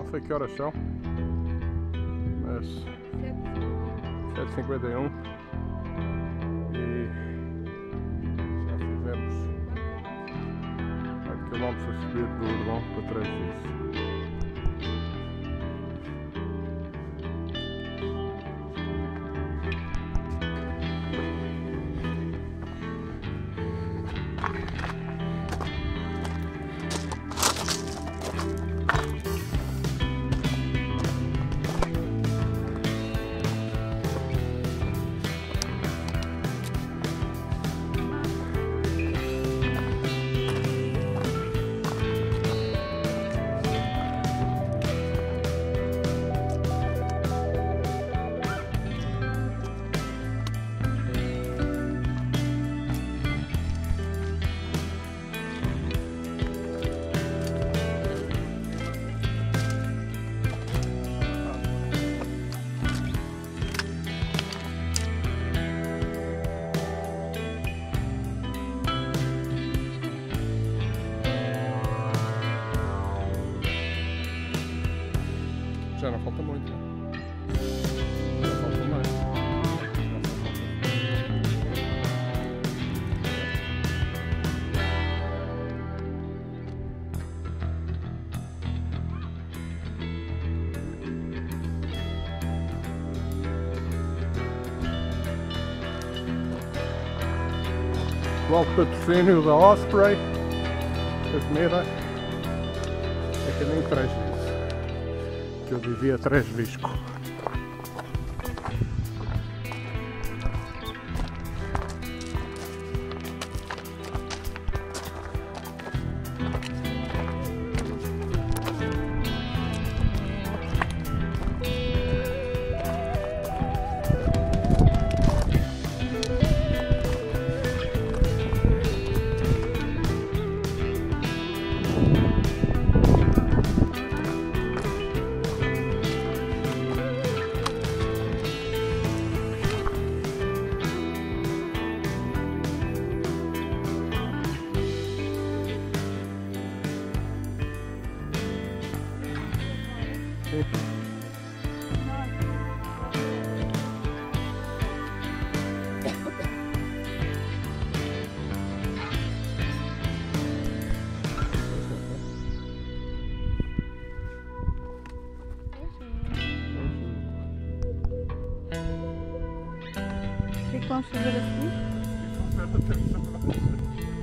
sei que horas são, mas 7h51 e já fizemos 8 km a subir do Urdão para Trás-Dias. Já não falta muito, né? Já falta mais. O alto patrocínio da Osprey, a comida é que nem Trás-Dias. Que eu vivia atrás de Visco. O que vamos fazer assim?